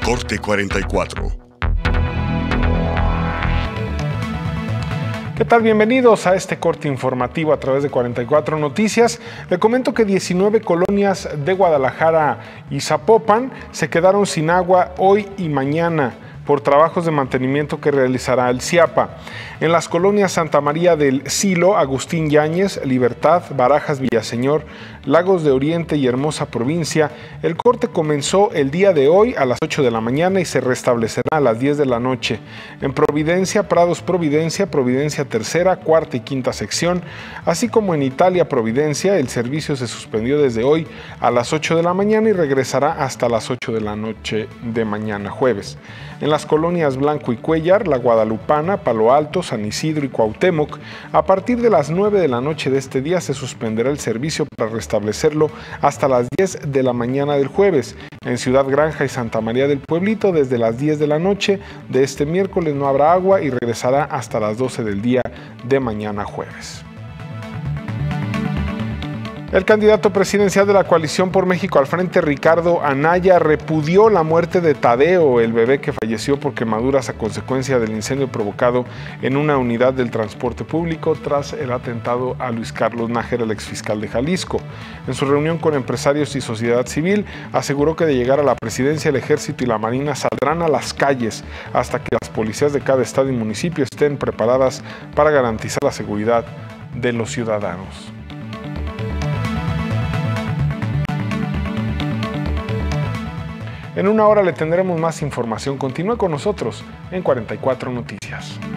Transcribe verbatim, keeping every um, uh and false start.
Corte cuarenta y cuatro. ¿Qué tal? Bienvenidos a este corte informativo a través de cuarenta y cuatro Noticias. Le comento que diecinueve colonias de Guadalajara y Zapopan se quedaron sin agua hoy y mañana por trabajos de mantenimiento que realizará el CIAPA. En las colonias Santa María del Silo, Agustín Yáñez, Libertad, Barajas, Villaseñor, Lagos de Oriente y Hermosa Provincia, el corte comenzó el día de hoy a las ocho de la mañana y se restablecerá a las diez de la noche. En Providencia, Prados Providencia, Providencia Tercera, Cuarta y Quinta Sección, así como en Italia Providencia, el servicio se suspendió desde hoy a las ocho de la mañana y regresará hasta las ocho de la noche de mañana jueves. En las colonias Blanco y Cuellar, La Guadalupana, Palo Alto, San Isidro y Cuauhtémoc, a partir de las nueve de la noche de este día se suspenderá el servicio para restablecerlo hasta las diez de la mañana del jueves. En Ciudad Granja y Santa María del Pueblito, desde las diez de la noche de este miércoles no habrá agua y regresará hasta las doce del día de mañana jueves. El candidato presidencial de la Coalición por México al Frente, Ricardo Anaya, repudió la muerte de Tadeo, el bebé que falleció por quemaduras a consecuencia del incendio provocado en una unidad del transporte público tras el atentado a Luis Carlos Nájera, el exfiscal de Jalisco. En su reunión con empresarios y sociedad civil, aseguró que de llegar a la presidencia, el Ejército y la Marina saldrán a las calles hasta que las policías de cada estado y municipio estén preparadas para garantizar la seguridad de los ciudadanos. En una hora le tendremos más información. Continúe con nosotros en cuarenta y cuatro Noticias.